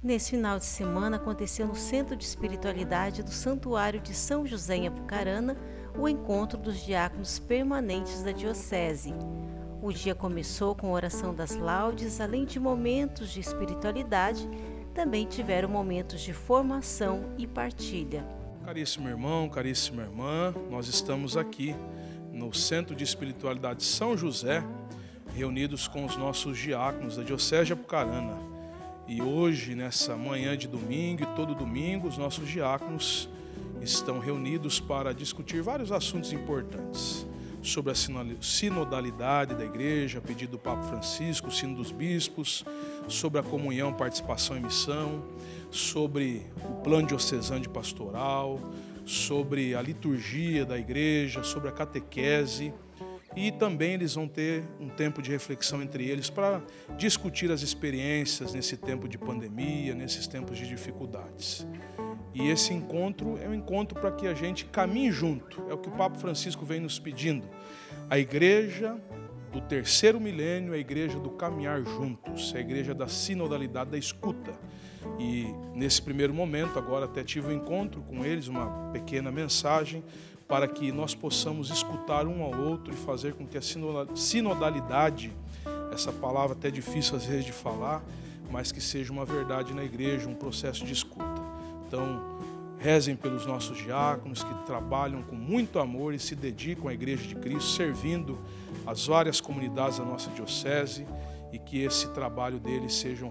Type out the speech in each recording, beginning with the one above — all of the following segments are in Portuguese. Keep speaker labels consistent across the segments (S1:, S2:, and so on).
S1: Nesse final de semana aconteceu no Centro de Espiritualidade do Santuário de São José em Apucarana o encontro dos diáconos permanentes da Diocese. O dia começou com a oração das laudes, além de momentos de espiritualidade, também tiveram momentos de formação e partilha.
S2: Caríssimo irmão, caríssima irmã, nós estamos aqui no Centro de Espiritualidade São José, reunidos com os nossos diáconos da Diocese de Apucarana. E hoje, nessa manhã de domingo e todo domingo, os nossos diáconos estão reunidos para discutir vários assuntos importantes sobre a sinodalidade da Igreja, pedido do Papa Francisco, o sino dos bispos, sobre a comunhão, participação e missão, sobre o plano diocesano de pastoral, sobre a liturgia da Igreja, sobre a catequese. E também eles vão ter um tempo de reflexão entre eles para discutir as experiências nesse tempo de pandemia, nesses tempos de dificuldades. E esse encontro é um encontro para que a gente caminhe junto, é o que o Papa Francisco vem nos pedindo. A igreja do terceiro milênio é a igreja do caminhar juntos, é a igreja da sinodalidade, da escuta. E nesse primeiro momento, agora até tive um encontro com eles, uma pequena mensagem, para que nós possamos escutar um ao outro e fazer com que a sinodalidade, essa palavra até difícil às vezes de falar, mas que seja uma verdade na igreja, um processo de escuta. Então, rezem pelos nossos diáconos que trabalham com muito amor e se dedicam à Igreja de Cristo, servindo as várias comunidades da nossa diocese, e que esse trabalho deles seja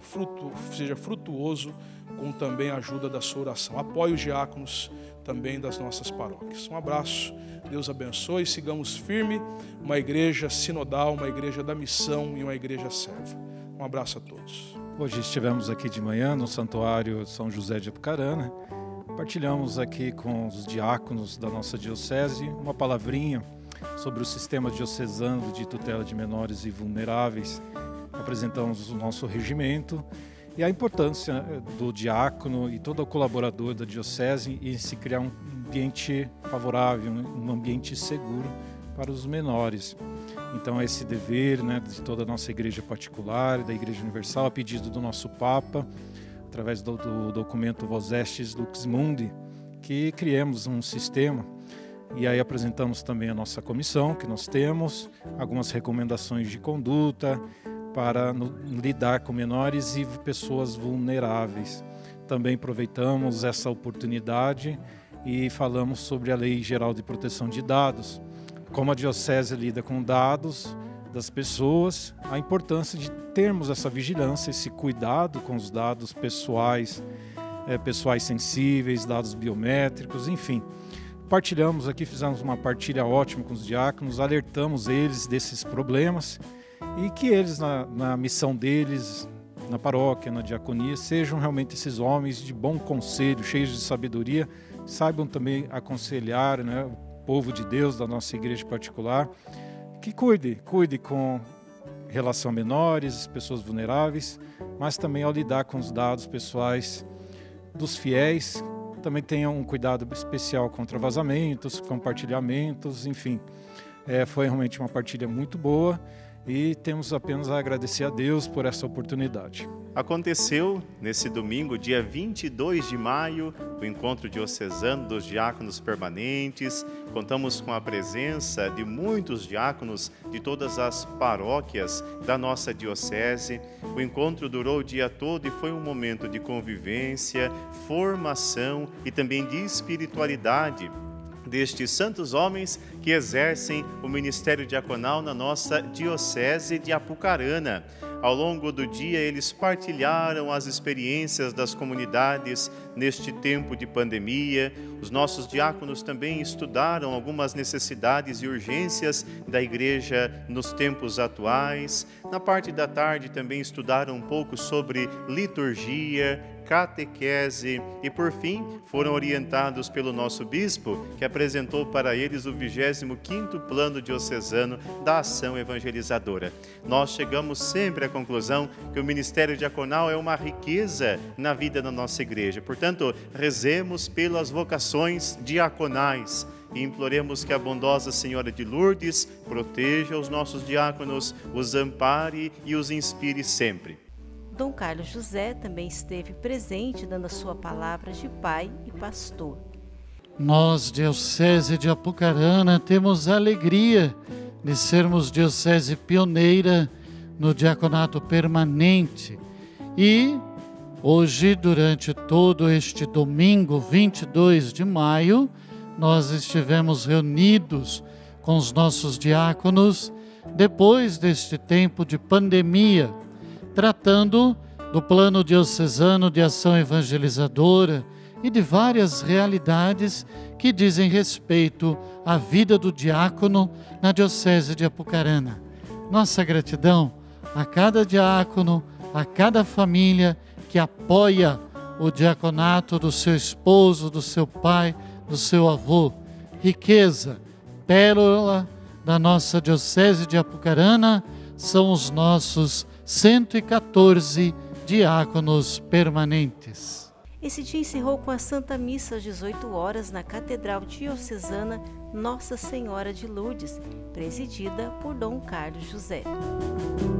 S2: frutuoso, com também a ajuda da sua oração. Apoie os diáconos também das nossas paróquias. Um abraço, Deus abençoe, sigamos firme, uma igreja sinodal, uma igreja da missão e uma igreja serva. Um abraço a todos.
S3: Hoje estivemos aqui de manhã no Santuário São José de Apucarana, partilhamos aqui com os diáconos da nossa diocese uma palavrinha sobre o sistema diocesano de tutela de menores e vulneráveis. Apresentamos o nosso regimento e a importância do diácono e todo o colaborador da diocese em se criar um ambiente favorável, um ambiente seguro para os menores. Então esse dever, de toda a nossa igreja particular, da Igreja Universal, a pedido do nosso Papa, através do documento Vos Estis Lux Mundi, que criemos um sistema. E aí apresentamos também a nossa comissão que nós temos, algumas recomendações de conduta para lidar com menores e pessoas vulneráveis. Também aproveitamos essa oportunidade e falamos sobre a Lei Geral de Proteção de Dados, como a diocese lida com dados das pessoas, a importância de termos essa vigilância, esse cuidado com os dados pessoais, pessoais sensíveis, dados biométricos, enfim. Partilhamos aqui, fizemos uma partilha ótima com os diáconos, alertamos eles desses problemas e que eles, na missão deles, na paróquia, na diaconia, sejam realmente esses homens de bom conselho, cheios de sabedoria, saibam também aconselhar, o povo de Deus, da nossa igreja particular, que cuide com relação a menores, pessoas vulneráveis, mas também ao lidar com os dados pessoais dos fiéis, também tenham um cuidado especial contra vazamentos, compartilhamentos, enfim. Foi realmente uma partilha muito boa e temos apenas a agradecer a Deus por essa oportunidade.
S4: Aconteceu nesse domingo, dia 22 de maio, o encontro diocesano dos diáconos permanentes. Contamos com a presença de muitos diáconos de todas as paróquias da nossa diocese. O encontro durou o dia todo e foi um momento de convivência, formação e também de espiritualidade destes santos homens que exercem o ministério diaconal na nossa diocese de Apucarana. Ao longo do dia, eles partilharam as experiências das comunidades neste tempo de pandemia. Os nossos diáconos também estudaram algumas necessidades e urgências da igreja nos tempos atuais. Na parte da tarde, também estudaram um pouco sobre liturgia, catequese e, por fim, foram orientados pelo nosso bispo, que apresentou para eles o 25º Plano Diocesano da Ação Evangelizadora. Nós chegamos sempre à conclusão que o ministério diaconal é uma riqueza na vida da nossa igreja. Portanto, rezemos pelas vocações diaconais e imploremos que a bondosa Senhora de Lourdes proteja os nossos diáconos, os ampare e os inspire sempre.
S1: Dom Carlos José também esteve presente, dando a sua palavra de pai e pastor.
S5: Nós, Diocese de Apucarana, temos a alegria de sermos diocese pioneira no diaconato permanente. E hoje, durante todo este domingo, 22 de maio, nós estivemos reunidos com os nossos diáconos, depois deste tempo de pandemia, tratando do plano diocesano de ação evangelizadora e de várias realidades que dizem respeito à vida do diácono na Diocese de Apucarana. Nossa gratidão a cada diácono, a cada família que apoia o diaconato do seu esposo, do seu pai, do seu avô. Riqueza, pérola da nossa Diocese de Apucarana são os nossos 114 diáconos permanentes.
S1: Esse dia encerrou com a Santa Missa às 18 horas na Catedral Diocesana Nossa Senhora de Lourdes, presidida por Dom Carlos José.